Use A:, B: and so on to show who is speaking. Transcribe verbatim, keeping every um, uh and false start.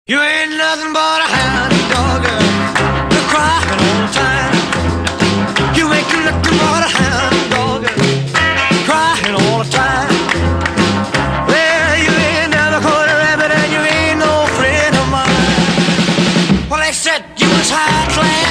A: You ain't nothing but a hound dog, you're crying all the time. You ain't nothing but a hound dog, crying all the time. Well, you ain't never caught a rabbit and you ain't no friend of mine. Well, they said you was high class.